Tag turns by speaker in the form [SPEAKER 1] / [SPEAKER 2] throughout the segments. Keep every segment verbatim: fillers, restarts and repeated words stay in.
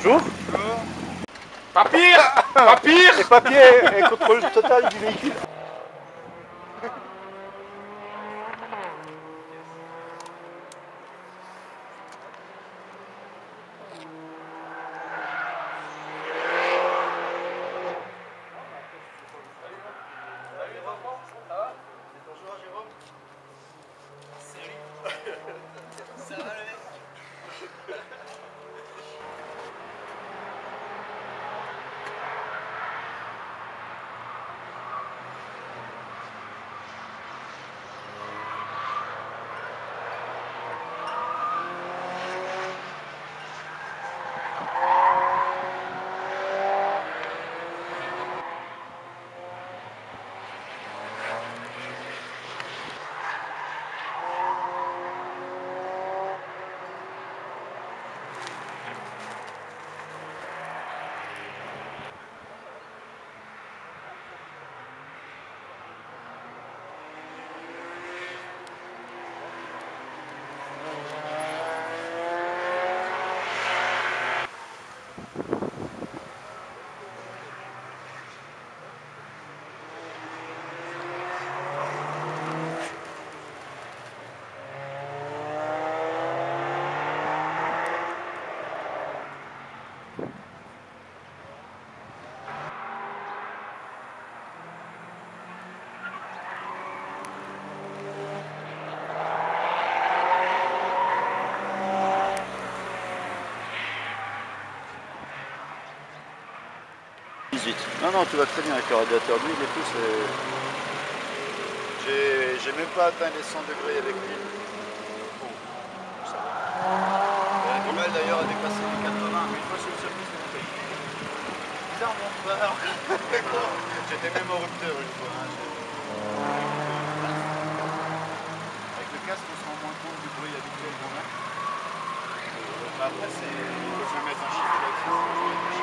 [SPEAKER 1] Bonjour.
[SPEAKER 2] Pas pire. Pas pire.
[SPEAKER 1] Les papiers et contrôle total du véhicule. dix-huit. Non, non, tu vas très bien avec le radiateur d'huile et tout. J'ai même pas atteint les cent degrés avec l'huile. Bon, ça va. Elle a du mal d'ailleurs à dépasser les quatre-vingts, mais une fois sur le circuit, c'est monté. Bizarre, mon frère. J'étais même en rupteur une fois. Hein. Avec le casque, on se rend moins compte du bruit habituel qu'on a. Après, c'est. Il faut se mettre un chiffre là-dessus.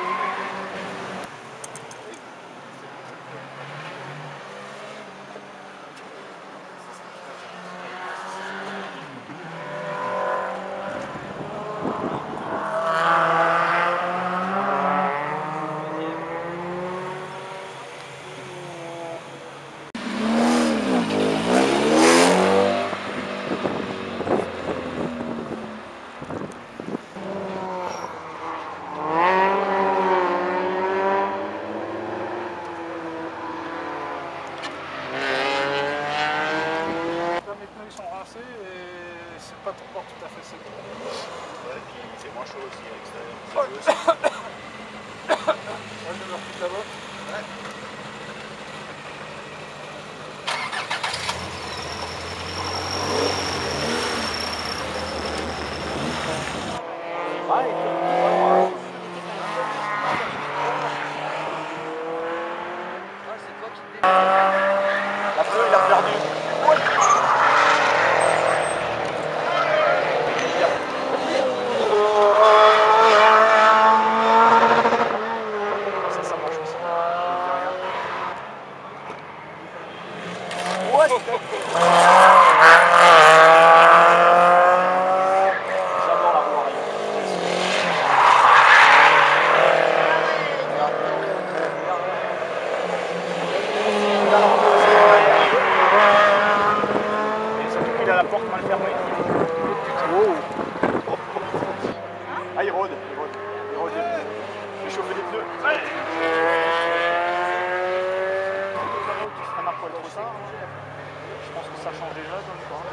[SPEAKER 3] Et c'est pas encore tout à fait sec.
[SPEAKER 1] Ouais, et puis c'est moins chaud aussi à l'extérieur.
[SPEAKER 3] Ouais, je demeure tout là-bas.
[SPEAKER 1] Ouais.
[SPEAKER 2] La feu, il a perdu.
[SPEAKER 3] Ça, ça marche aussi.
[SPEAKER 2] J'adore la roue arrière. Et surtout qu'il a la porte mal fermée. Wow. Ah, il rôde, il rôde. Il rôde. J'ai chauffé les pneus. Ouais. Tu freines un poil trop tard. Je pense que ça change déjà dans le temps.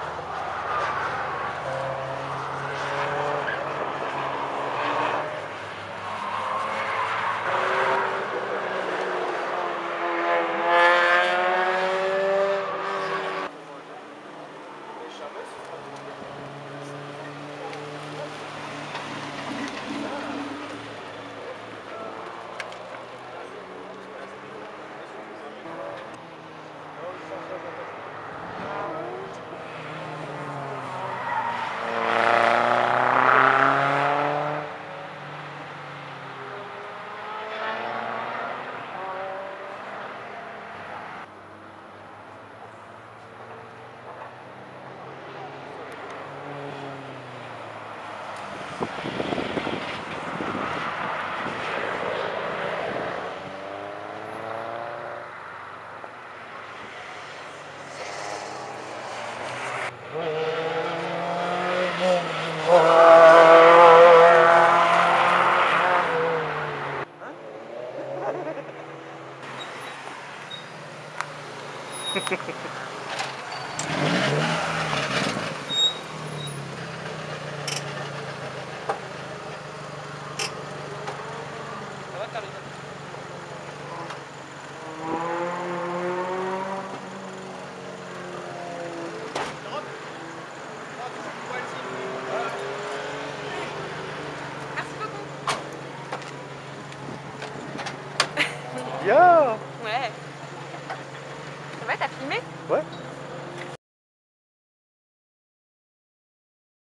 [SPEAKER 4] Bien.
[SPEAKER 5] Ouais. Ça va, t'as filmé?
[SPEAKER 4] Ouais.